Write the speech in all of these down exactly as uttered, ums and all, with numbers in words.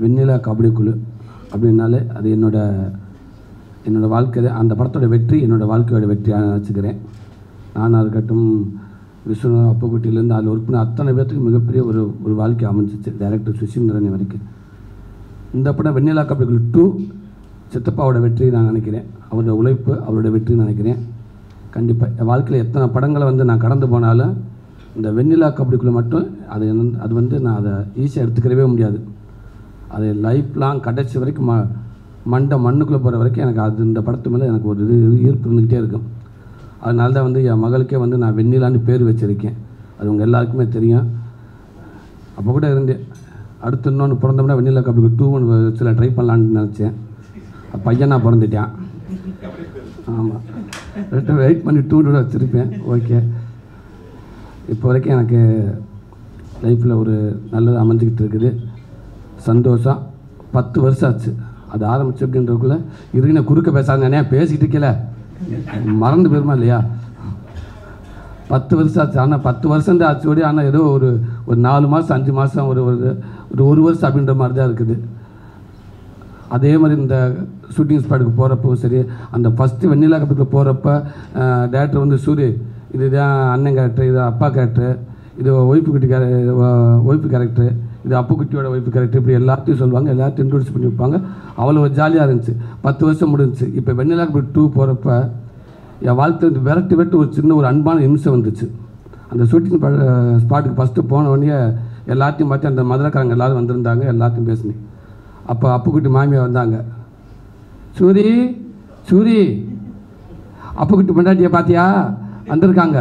வெண்ணிலா கபடி குழு அப்படின்னாலே அது என்னோட என்னோடய வாழ்க்கை. அந்த படத்தோட வெற்றி என்னோடய வாழ்க்கையோட வெற்றியாக நினச்சிக்கிறேன். நானாக இருக்கட்டும், விஷ்ணு, அப்புக்குட்டியிலேருந்து அதில் ஒர்க் பண்ண அத்தனை பேர்த்துக்கு மிகப்பெரிய ஒரு ஒரு வாழ்க்கை அமைஞ்சிச்சு. டைரக்டர் சுசீந்திரன் வரைக்கும். இந்த படம் வெண்ணிலா கபடி குழு டூ சித்தப்பாவோட வெற்றி நான் நினைக்கிறேன். அவரோட உழைப்பு அவரோட வெற்றி நினைக்கிறேன். கண்டிப்பாக என் வாழ்க்கையில் எத்தனை படங்களை வந்து நான் கடந்து போனாலும் இந்த வெண்ணிலா கபடி குழு மட்டும் அது அது வந்து நான் அதை ஈஸியாக எடுத்துக்கிறவே முடியாது. அது லைஃப் லாங் கடைசி வரைக்கும் ம மண்டை மண்ணுக்குள்ளே போகிற வரைக்கும் எனக்கு அது இந்த படத்து மேலே எனக்கு ஒரு இது ஈர்ப்பு இருந்துக்கிட்டே இருக்கும். அதனால தான் வந்து என் மகளுக்கே வந்து நான் வெண்ணிலான்னு பேர் வச்சுருக்கேன். அது உங்கள் எல்லாருக்குமே தெரியும். அப்போ கூட இருந்தேன், அடுத்து இன்னொன்று பிறந்தோம்னா வெண்ணிலா கபடி டூ ஒன்று சில ட்ரை பண்ணலான்னு நினச்சேன். பையனாக பிறந்துட்டேன். ஆமாம், ரெண்டு வெயிட் பண்ணி டூ டூ வச்சுருப்பேன். ஓகே, இப்போ வரைக்கும் எனக்கு லைஃப்பில் ஒரு நல்லது அமைஞ்சிக்கிட்டு இருக்குது. சந்தோஷம். பத்து வருஷம் ஆச்சு அது ஆரம்பிச்சு. அப்படின்றதுக்குள்ளே இருங்க குறுக்க பேசாத, நிறையா பேசிக்கிட்டு இருக்கல மறந்து போயிருமா இல்லையா? பத்து வருஷம் ஆச்சு. ஆனால் பத்து வருஷம் தான் ஆச்சு ஓடி. ஆனால் ஏதோ ஒரு ஒரு நாலு மாதம் அஞ்சு மாதம் ஒரு ஒரு ஒரு வருஷம் அப்படின்ற மாதிரி தான் இருக்குது. அதே மாதிரி இந்த ஷூட்டிங் ஸ்பாட்டுக்கு போகிறப்பவும் சரி, அந்த ஃபஸ்ட்டு வெண்ணிலா கபடிக்கு போகிறப்ப டேரக்டர் வந்து சூரி இதுதான் அண்ணன் கேரக்டர், இது அப்பா கேரக்டர், இது ஒய்ஃபு குட்டி கேர ஒய்ஃபு கேரக்டர், இது அப்புக்குட்டியோட ஒய்ஃபு கேரக்டர், இப்படி எல்லாத்தையும் சொல்லுவாங்க. எல்லாத்தையும் இன்ட்ரோடியூஸ் பண்ணி வைப்பாங்க. அவ்வளோ ஜாலியாக இருந்துச்சு. பத்து வருஷம் முடிஞ்சிச்சு. இப்போ வெண்ணிலா கபடி டூ போகிறப்ப என் வாழ்க்கை வந்து விரட்டு விரட்டு ஒரு சின்ன ஒரு அன்பான நிமிஷம் வந்துச்சு. அந்த ஷூட்டிங் ஸ்பாட்டுக்கு ஃபஸ்ட்டு போன உடனே எல்லாத்தையும் பார்த்து அந்த மதுரைக்காரங்க எல்லோரும் வந்திருந்தாங்க. எல்லாத்தையும் பேசினேன். அப்போ அப்புக்குட்டி மாமியார் வந்தாங்க. சூரி சூரி அப்புக்குட்டி பொண்டாட்டியை பார்த்தியா வந்திருக்காங்க.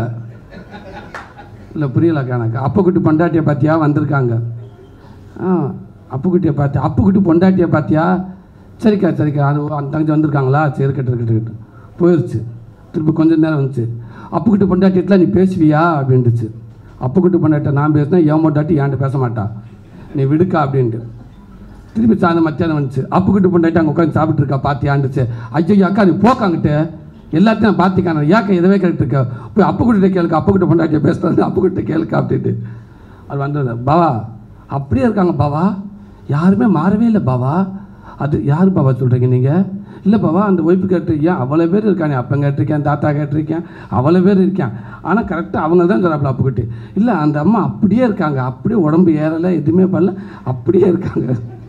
இல்லை புரியலக்கா எனக்கு. அப்புக்குட்டி பொண்டாட்டியை பார்த்தியா வந்திருக்காங்க. ஆ அப்புக்குட்டியை பார்த்தியா, அப்புக்குட்டி பொண்டாட்டியை பார்த்தியா, சரிக்கா சரிக்கா அது அந்த தங்கச்சி வந்திருக்காங்களா, சரி கட்டு இருக்கட்டு கட்டு போயிடுச்சு. திருப்பி கொஞ்சம் நேரம் வந்துச்சு. அப்புக்குட்டி பொண்டாட்டியெல்லாம் நீ பேசுவியா அப்படின்ட்டுச்சு. அப்புக்குட்டி பொண்டாட்டியை நான் பேசினா ஏன் பொண்டாட்டி ஏன்ட்டு பேச மாட்டா, நீ விடுக்கா அப்படின்ட்டு. திருப்பி சாயந்தரம் மத்தியானம் வந்துச்சு. அப்புக்கிட்டு பொண்டாட்டி அங்கே உட்காந்து சாப்பிட்டு இருக்கா பார்த்தியாண்டுச்சு. ஐயோ அக்கா நீ போக்காங்கிட்டு எல்லாத்தையும் நான் பார்த்திக்கான ஏக்கா எதவே கேட்டுருக்க, போய் அப்புக்கிட்ட கேளுக்கா, அப்புக்கிட்ட பொண்டாட்டியை பேசுகிறது அப்புக்கிட்ட கேளுக்கா அப்படின்ட்டு. அது வந்தது. பாவா அப்படியே இருக்காங்க பாவா, யாருமே மாறவே இல்லை பாவா. அது யார் பாவா சொல்கிறீங்க நீங்கள்? இல்லை பாவா அந்த ஒய்ஃபு கேட்டிருக்கேன், அவ்வளோ பேர் இருக்கானே, அப்போ கேட்டிருக்கேன், தாத்தா கேட்டிருக்கேன், அவ்வளோ பேர் இருக்கேன். ஆனால் கரெக்டாக அவங்க தான் சொல்கிறாப்புல அப்புக்கிட்டு. இல்லை அந்த அம்மா அப்படியே இருக்காங்க, அப்படியே உடம்பு ஏறலை, எதுவுமே பண்ணல, அப்படியே இருக்காங்க.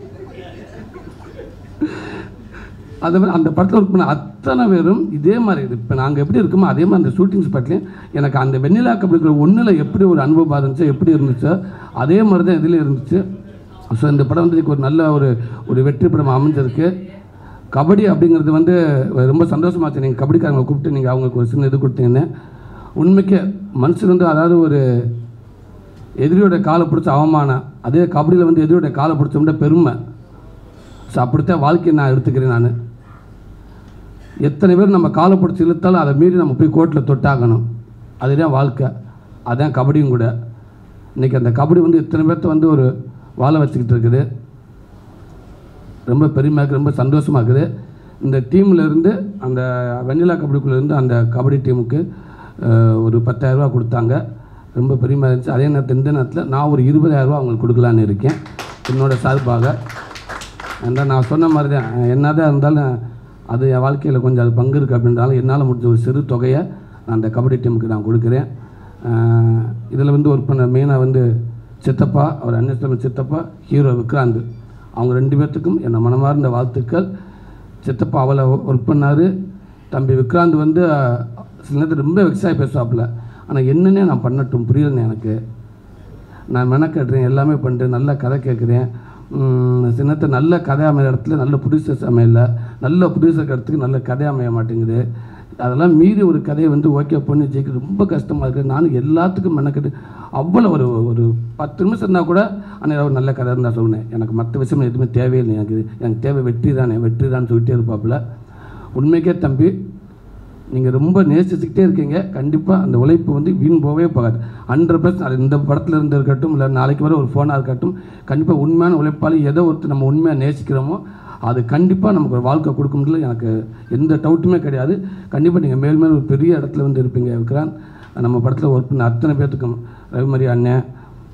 அதே மாதிரி அந்த படத்தில் ஒர்க் பண்ண அத்தனை பேரும் இதே மாதிரி இது. இப்போ நாங்கள் எப்படி இருக்குமோ அதே மாதிரி அந்த ஷூட்டிங் ஸ்பாட்லேயும் எனக்கு அந்த வெண்ணிலா கபடி ஒன்றில் எப்படி ஒரு அனுபவம் இருந்துச்சோ, எப்படி இருந்துச்சோ அதே மாதிரி தான் இதில் இருந்துச்சு. ஸோ இந்த படம் வந்து ஒரு நல்ல ஒரு ஒரு வெற்றி படம் அமைஞ்சிருக்கு. கபடி அப்படிங்கிறது வந்து ரொம்ப சந்தோஷமாச்சு. நீங்கள் கபடிக்காரங்களை கூப்பிட்டு நீங்கள் அவங்களுக்கு ஒரு சின்ன இது கொடுத்தீங்கன்னு. உண்மைக்கே மனுஷன் வந்து அதாவது ஒரு எதிரியோட காலை பிடிச்ச அவமானம், அதே கபடியில் வந்து எதிரியோட காலை பிடிச்சோம்னா பெருமை. ஸோ அப்படித்தான் வாழ்க்கையை நான் எடுத்துக்கிறேன். நான் எத்தனை பேர் நம்ம காலை பிடிச்சி இழுத்தாலும் அதை மீறி நம்ம போய் கோர்ட்டில் தொட்டாகணும். அதுதான் வாழ்க்கை, அதுதான் கபடியும் கூட. இன்றைக்கி அந்த கபடி வந்து இத்தனை பேர்த்த வந்து ஒரு வாழ வச்சுக்கிட்டு இருக்குது. ரொம்ப பெருமையாக இருக்குது, ரொம்ப சந்தோஷமாக இருக்குது. இந்த டீம்லேருந்து அந்த வெண்ணிலா கபடிக்குள்ளேருந்து அந்த கபடி டீமுக்கு ஒரு பத்தாயிரரூபா கொடுத்தாங்க. ரொம்ப பெருமையாக இருந்துச்சு. அதே நேரத்தில் இந்த நேரத்தில் நான் ஒரு இருபதாயிரரூபா அவங்களுக்கு கொடுக்கலான்னு இருக்கேன் என்னோடய சார்பாக. அந்த நான் சொன்ன மாதிரி தான் என்ன தான் இருந்தாலும் அது என் வாழ்க்கையில் கொஞ்சம் அது பங்கு இருக்குது அப்படின்றாலும் என்னால் முடிஞ்ச ஒரு சிறு தொகையை நான் அந்த கபடி டீமுக்கு நான் கொடுக்குறேன். இதில் வந்து ஒர்க் பண்ண மெயினாக வந்து சித்தப்பா, அவர் அன்னிஸ்தமிழ் சித்தப்பா, ஹீரோ விக்ராந்த், அவங்க ரெண்டு பேர்த்துக்கும் என்னை மனமார்ந்த வாழ்த்துக்கள். சித்தப்பா அவளை ஒர்க் பண்ணார். தம்பி விக்ராந்த் வந்து சில நேரத்தில் ரொம்ப வெக்ஸாகி பேசுவாப்பில். ஆனால் என்னென்னே நான் பண்ணட்டும் புரியலன்னு எனக்கு. நான் மெனக்கட்டுறேன், எல்லாமே பண்ணுறேன், நல்ல கதை கேட்குறேன். சின்னத்தை நல்ல கதை அமைகிற இடத்துல நல்ல ப்ரொடியூசர்ஸ் அமையல, நல்ல ப்ரொடியூசர் இடத்துக்கு நல்ல கதை அமைய மாட்டேங்குது. அதெல்லாம் மீறி ஒரு கதையை வந்து ஓகே பண்ணி ஜெயிக்க ரொம்ப கஷ்டமாக இருக்குது. நானும் எல்லாத்துக்கும் மெனக்கட்டு அவ்வளோ ஒரு ஒரு பத்து நிமிஷம் இருந்தால் கூட ஆனால் ஒரு நல்ல கதை இருந்தால் சொன்னேன். எனக்கு மற்ற விஷயம் எதுவுமே தேவையில்லை, எனக்கு எனக்கு தேவை வெற்றி தானே, வெற்றி தான் சொல்லிட்டே இருப்பாப்புல. உண்மைக்கே தம்பி நீங்கள் ரொம்ப நேசிச்சுக்கிட்டே இருக்கீங்க. கண்டிப்பாக அந்த உழைப்பு வந்து வீண் போகவே போகாது. ஹண்ட்ரட் பர்சன்ட் அது இந்த படத்தில் இருந்து இருக்கட்டும், இல்லை நாளைக்கு வர ஒரு ஃபோனாக இருக்கட்டும், கண்டிப்பாக உண்மையான உழைப்பால் எதோ ஒருத்தர் நம்ம உண்மையாக நேசிக்கிறோமோ அது கண்டிப்பாக நமக்கு ஒரு வாழ்க்கை கொடுக்கும்ல எனக்கு எந்த டவுட்டுமே கிடையாது. கண்டிப்பாக நீங்கள் மேல் மேல் ஒரு பெரிய இடத்துல வந்து இருப்பீங்க விக்ராந்த். நம்ம படத்தில் ஒர்க் பண்ண அத்தனை பேர்த்துக்கும், ரவிமரி அண்ணன்,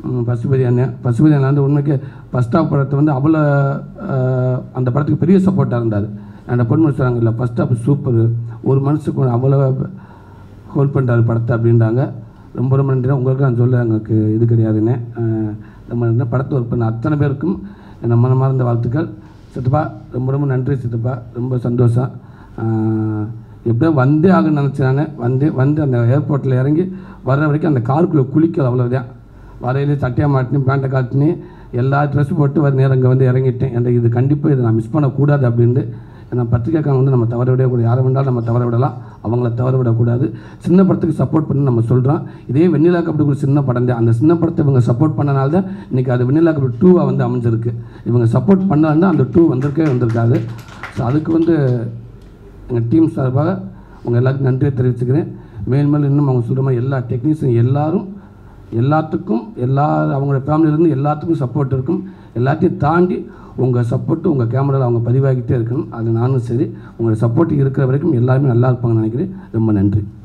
பசுபதி அண்ணன் பசுபதி அண்ணன் வந்து உண்மைக்கு ஃபஸ்ட் ஆஃப் படத்தை வந்து அவ்வளோ அந்த படத்துக்கு பெரிய சப்போர்ட்டாக இருந்தார். அந்த பொண்ணு சொல்கிறாங்க இல்லை ஃபஸ்ட் ஆஃப் சூப்பர், ஒரு மனசுக்கு அவ்வளோ ஹோல்ட் பண்ணுறாரு படத்தை அப்படின்றாங்க. ரொம்ப ரொம்ப நன்றி. உங்களுக்கு நான் சொல்ல எங்களுக்கு இது கிடையாதுன்னு நம்ம படத்தை ஒர்க் பண்ண அத்தனை பேருக்கும் நம்ம மனமார்ந்த வாழ்த்துக்கள். சித்தப்பா ரொம்ப ரொம்ப நன்றி சித்தப்பா, ரொம்ப சந்தோஷம். எப்படியோ வந்தே ஆகுன்னு நினச்சானே வந்து வந்து அந்த ஏர்போர்ட்டில் இறங்கி வர்ற வரைக்கும் அந்த காருக்குள்ளே குளிக்கல, அவ்வளோதான். வரையிலே சட்டையாக மாட்டினி பேண்ட்டை காட்டினி எல்லா ட்ரெஸ் போட்டு வர நேரம் இங்கே வந்து இறங்கிட்டேன். எனக்கு இது கண்டிப்பாக இதை நான் மிஸ் பண்ணக்கூடாது அப்படின்ட்டு. ஏன்னா பத்திரிக்கைக்காரங்க வந்து நம்ம தவற விடக்கூடாது, யாரை வேண்டாலும் நம்ம தவற விடலாம், அவங்கள தவற விடக்கூடாது. சின்ன படத்துக்கு சப்போர்ட் பண்ணி நம்ம சொல்கிறோம். இதே வெண்ணிலா கபடி சின்ன படம் தான், அந்த சின்ன படத்தை இவங்க சப்போர்ட் பண்ணனால தான் இன்றைக்கி அது வெண்ணிலா கபடி டூவாக வந்து அமைஞ்சிருக்கு. இவங்க சப்போர்ட் பண்ணால் அந்த டூ வந்திருக்கே வந்திருக்காது. ஸோ அதுக்கு வந்து எங்கள் டீம் சார்பாக அவங்க எல்லாத்துக்கும் நன்றியை தெரிவிச்சுக்கிறேன். மேல் மேல் இன்னும் அவங்க சொல்கிற மாதிரி எல்லா டெக்னீஷியன் எல்லோரும் எல்லாத்துக்கும் எல்லா அவங்களோட ஃபேமிலியிலேருந்து எல்லாத்துக்கும் சப்போர்ட் இருக்கும். எல்லாத்தையும் தாண்டி உங்கள் சப்போர்ட்டு உங்கள் கேமராவில் அவங்க பதிவாகிட்டே இருக்கணும். அது நானும் சரி, உங்களோட சப்போர்ட் இருக்கிற வரைக்கும் எல்லாருமே நல்லா இருப்பாங்கன்னு நினைக்கிறேன். ரொம்ப நன்றி.